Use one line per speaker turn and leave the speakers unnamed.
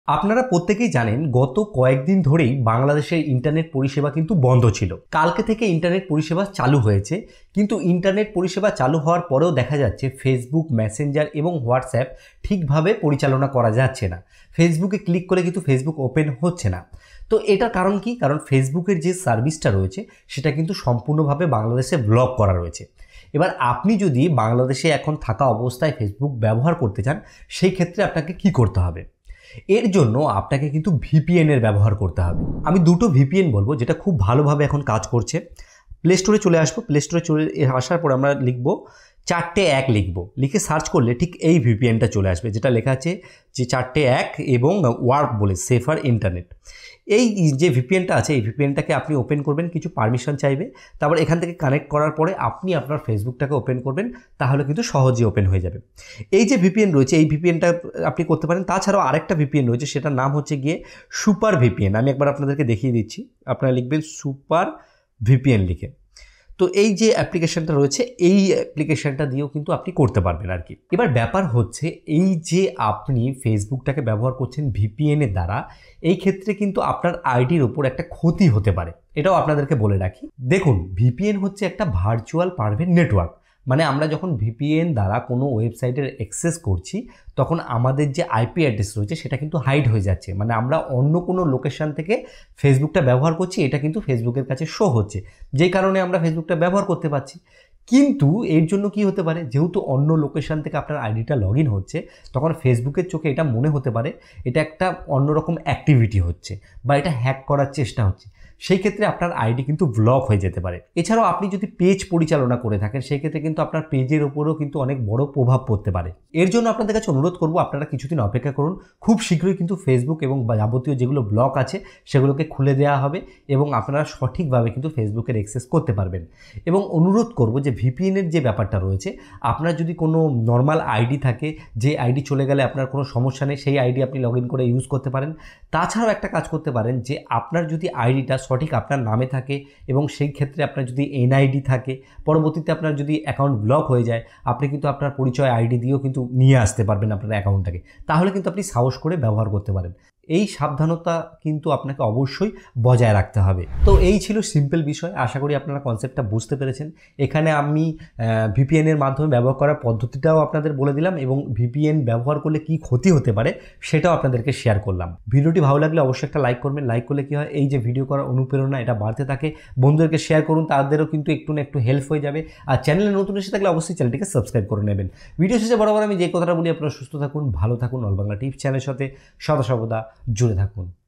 আপনারা প্রত্যেকেই জানেন গত কয়েকদিন ধরেই বাংলাদেশের ইন্টারনেট পরিষেবা কিন্তু বন্ধ ছিল। কালকে থেকে ইন্টারনেট পরিষেবা চালু হয়েছে, কিন্তু ইন্টারনেট পরিষেবা চালু হওয়ার পরেও দেখা যাচ্ছে ফেসবুক, মেসেঞ্জার এবং হোয়াটসঅ্যাপ ঠিকভাবে পরিচালনা করা যাচ্ছে না। ফেসবুকে ক্লিক করে কিন্তু ফেসবুক ওপেন হচ্ছে না। তো এটার কারণ কি? কারণ ফেসবুকের যে সার্ভিসটা রয়েছে সেটা কিন্তু সম্পূর্ণভাবে বাংলাদেশে ব্লক করা রয়েছে। এবার আপনি যদি বাংলাদেশে এখন থাকা অবস্থায় ফেসবুক ব্যবহার করতে চান, সেই ক্ষেত্রে আপনাকে কি করতে হবে? এর জন্য আপনাকে কিন্তু ভিপিএনের ব্যবহার করতে হবে। আমি দুটো ভিপিএন বলবো যেটা খুব ভালোভাবে এখন কাজ করছে। প্লে স্টোরে চলে আসবো। প্লে স্টোরে চলে আসার পর আমরা লিখব 4-1 লিখে সার্চ করলে ঠিক এই ভিপিএনটা চলে আসবে, যেটা লেখা আছে যে 4-1 এবং ওয়ার্ক বলে সেফার ইন্টারনেট। এই যে ভিপিএনটা আছে এই ভিপিএনটাকে আপনি ওপেন করবেন, কিছু পারমিশন চাইবে, তারপর এখান থেকে কানেক্ট করার পরে আপনি আপনার ফেসবুকটাকে ওপেন করবেন, তাহলে কিন্তু সহজেই ওপেন হয়ে যাবে। এই যে ভিপিএন রয়েছে এই ভিপিএনটা আপনি করতে পারেন। তাছাড়াও আরেকটা ভিপিএন রয়েছে, সেটার নাম হচ্ছে গিয়ে সুপার ভিপিএন। আমি একবার আপনাদেরকে দেখিয়ে দিচ্ছি। আপনারা লিখবেন সুপার ভিপিএন লিখে। তো এই যে অ্যাপ্লিকেশনটা রয়েছে এই অ্যাপ্লিকেশনটা দিয়েও কিন্তু আপনি করতে পারবেন আর কি। এবার ব্যাপার হচ্ছে এই যে আপনি ফেসবুকটাকে ব্যবহার করছেন ভিপিএনের দ্বারা, এই ক্ষেত্রে কিন্তু আপনার আইডির ওপর একটা ক্ষতি হতে পারে, এটাও আপনাদেরকে বলে রাখি। দেখুন, ভিপিএন হচ্ছে একটা ভার্চুয়াল প্রাইভেট নেটওয়ার্ক। মানে আমরা যখন ভিপিএন দ্বারা কোনো ওয়েবসাইটের অ্যাক্সেস করছি তখন আমাদের যে আইপি অ্যাড্রেস রয়েছে সেটা কিন্তু হাইড হয়ে যাচ্ছে। মানে আমরা অন্য কোনো লোকেশন থেকে ফেসবুকটা ব্যবহার করছি, এটা কিন্তু ফেসবুকের কাছে শো হচ্ছে, যেই কারণে আমরা ফেসবুকটা ব্যবহার করতে পারছি। কিন্তু এর জন্য কি হতে পারে, যেহেতু অন্য লোকেশন থেকে আপনার আইডিটা লগ ইন হচ্ছে, তখন ফেসবুকের চোখে এটা মনে হতে পারে এটা একটা অন্যরকম অ্যাক্টিভিটি হচ্ছে বা এটা হ্যাক করার চেষ্টা হচ্ছে। সেই ক্ষেত্রে আপনার আইডি কিন্তু ব্লক হয়ে যেতে পারে। এছাড়াও আপনি যদি পেজ পরিচালনা করে থাকেন সেই ক্ষেত্রে কিন্তু আপনার পেজের ওপরেও কিন্তু অনেক বড় প্রভাব পড়তে পারে। এর জন্য আপনাদের কাছে অনুরোধ করব, আপনারা কিছুদিন অপেক্ষা করুন। খুব শীঘ্রই কিন্তু ফেসবুক এবং যাবতীয় যেগুলো ব্লক আছে সেগুলোকে খুলে দেওয়া হবে এবং আপনারা সঠিকভাবে কিন্তু ফেসবুকের অ্যাক্সেস করতে পারবেন। এবং অনুরোধ করব যে ভিপিএনের যে ব্যাপারটা রয়েছে, আপনার যদি কোনো নর্মাল আইডি থাকে, যে আইডি চলে গেলে আপনার কোনো সমস্যা নেই, সেই আইডি আপনি লগ ইন করে ইউজ করতে পারেন। তাছাড়াও একটা কাজ করতে পারেন যে আপনার যদি আইডিটা সঠিক আপনার নামে থাকে এবং সেই ক্ষেত্রে আপনার যদি এনআইডি থাকে, পরবর্তীতে আপনার যদি অ্যাকাউন্ট ব্লক হয়ে যায়, আপনি কিন্তু আপনার পরিচয় আইডি দিয়েও কিন্তু নিয়ে আসতে পারবেন আপনার অ্যাকাউন্টটাকে। তাহলে কিন্তু আপনি সাহস করে ব্যবহার করতে পারেন। এই সাবধানতা কিন্তু আপনাকে অবশ্যই বজায় রাখতে হবে। তো এই ছিল সিম্পল বিষয়। আশা করি আপনারা কনসেপ্টটা বুঝতে পেরেছেন। এখানে আমি ভিপিএনের মাধ্যমে ব্যবহার করার পদ্ধতিটাও আপনাদের বলে দিলাম এবং ভিপিএন ব্যবহার করলে কি ক্ষতি হতে পারে সেটাও আপনাদেরকে শেয়ার করলাম। ভিডিওটি ভালো লাগলে অবশ্যই একটা লাইক করবেন। লাইক করলে কি হয়, এই যে ভিডিও করার অনুপ্রেরণা এটা বাড়তে থাকে। বন্ধুদেরকে শেয়ার করুন, তাদেরও কিন্তু একটু না একটু হেল্প হয়ে যাবে। আর চ্যানেলে নতুন এসে থাকলে অবশ্যই চ্যানেলটিকে সাবস্ক্রাইব করে নেবেন। ভিডিও শেষে বরাবর আমি যে কথাটা বলি, আপনারা সুস্থ থাকুন, ভালো থাকুন, অল বাংলা টিপস চ্যানেলের সাথে সদা সর্বদা জুড়ে থাকুন।